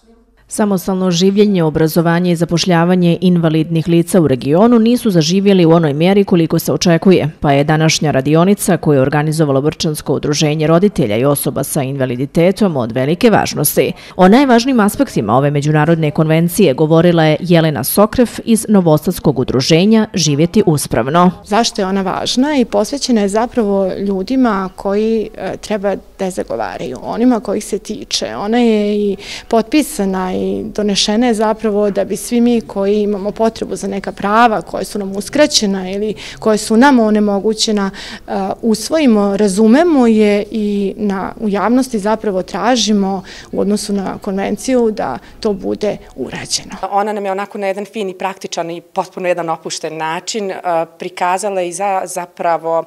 Samostalno življenje, obrazovanje i zapošljavanje invalidnih lica u regionu nisu zaživjeli u onoj mjeri koliko se očekuje, pa je današnja radionica koju je organizovalo Brčansko udruženje roditelja i osoba sa invaliditetom od velike važnosti. O najvažnijim aspektima ove međunarodne konvencije govorila je Jelena Sokref iz Novosadskog udruženja Živjeti uspravno. Zašto je ona važna i posvećena je zapravo ljudima koji treba da zagovaraju, onima kojih se tiče. Ona je i potpisana i donešena je zapravo da bi svi mi koji imamo potrebu za neka prava koje su nam uskraćena ili koje su nam onemogućena usvojimo, razumemo je i u javnosti zapravo tražimo u odnosu na konvenciju da to bude urađeno. Ona nam je onako na jedan fin i praktičan i potpuno jedan opušten način prikazala i zapravo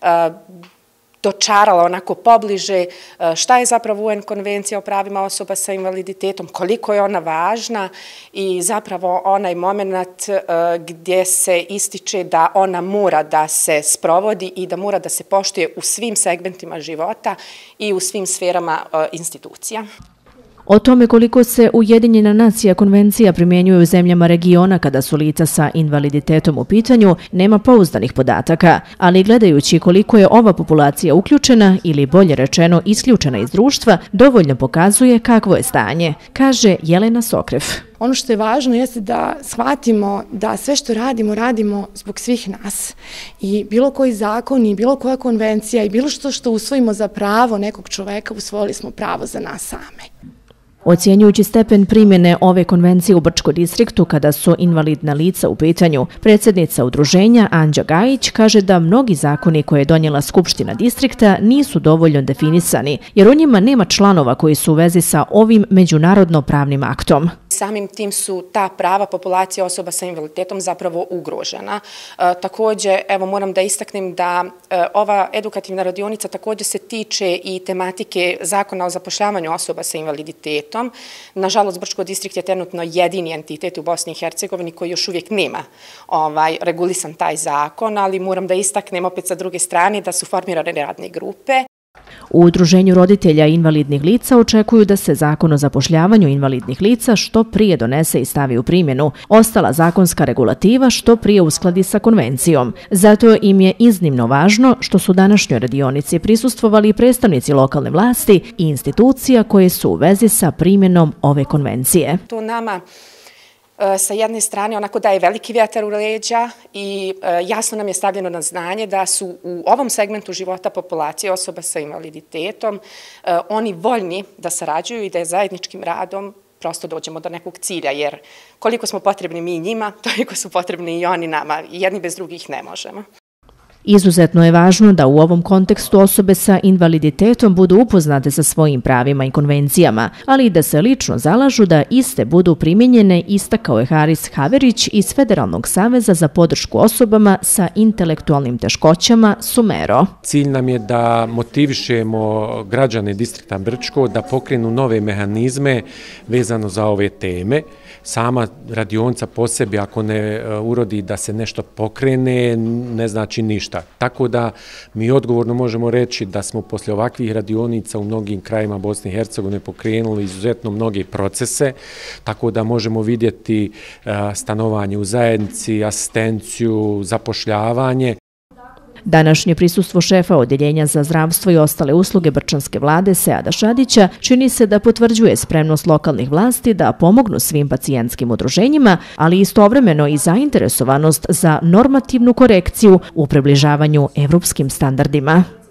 dočarala onako pobliže šta je zapravo UN konvencija o pravima osoba sa invaliditetom, koliko je ona važna i zapravo onaj moment gdje se ističe da ona mora da se sprovodi i da mora da se poštuje u svim segmentima života i u svim sferama institucija. O tome koliko se Ujedinjena nacija konvencija primjenjuje u zemljama regiona kada su lica sa invaliditetom u pitanju, nema pouzdanih podataka, ali gledajući koliko je ova populacija uključena ili bolje rečeno isključena iz društva, dovoljno pokazuje kakvo je stanje, kaže Jelena Sokref. Ono što je važno jeste da shvatimo da sve što radimo, radimo zbog svih nas. I bilo koji zakon i bilo koja konvencija i bilo što usvojimo za pravo nekog čoveka, usvojili smo pravo za nas same. Ocjenjujući stepen primjene ove konvencije u Brčkom distriktu kada su invalidna lica u pitanju, predsjednica udruženja Anđa Gajić kaže da mnogi zakoni koje je donijela Skupština distrikta nisu dovoljno definisani, jer u njima nema članova koji su u vezi sa ovim međunarodno pravnim aktom. Samim tim su ta prava populacije osoba sa invaliditetom zapravo ugrožena. Također, evo moram da istaknem da ova edukativna radionica također se tiče i tematike zakona o zapošljavanju osoba sa invaliditetom. Nažalost, Brčko distrikt je trenutno jedini entitet u Bosni i Hercegovini koji još uvijek nema regulisan taj zakon, ali moram da istaknem opet sa druge strane da su formirane radne grupe. U Udruženju roditelja invalidnih lica očekuju da se zakon o zapošljavanju invalidnih lica što prije donese i stavi u primjenu. Ostala zakonska regulativa što prije uskladi sa konvencijom. Zato im je iznimno važno što su današnjoj radionici prisustvovali predstavnici lokalne vlasti i institucija koje su u vezi sa primjenom ove konvencije. To nama sa jedne strane onako daje veliki vjetar u leđa i jasno nam je stavljeno na znanje da su u ovom segmentu života populacije osoba sa invaliditetom oni voljni da sarađuju i da je zajedničkim radom prosto dođemo do nekog cilja, jer koliko smo potrebni mi njima, toliko su potrebni i oni nama. Jedni bez drugih ne možemo. Izuzetno je važno da u ovom kontekstu osobe sa invaliditetom budu upoznate sa svojim pravima i konvencijama, ali i da se lično zalažu da iste budu primjenjene, istakao je Haris Haverić iz Federalnog saveza za podršku osobama sa intelektualnim teškoćama Sumero. Cilj nam je da motivišemo građane distrikta Brčko da pokrenu nove mehanizme vezano za ove teme. Sama radionica po sebi, ako ne urodi da se nešto pokrene, ne znači ništa. Tako da mi odgovorno možemo reći da smo poslije ovakvih radionica u mnogim krajima Bosne i Hercegovine pokrenuli izuzetno mnoge procese, tako da možemo vidjeti stanovanje u zajednici, asistenciju, zapošljavanje. Današnje prisustvo šefa Odjeljenja za zdravstvo i ostale usluge Brčanske vlade Seada Šadića čini se da potvrđuje spremnost lokalnih vlasti da pomognu svim pacijentskim udruženjima, ali istovremeno i zainteresovanost za normativnu korekciju u približavanju evropskim standardima.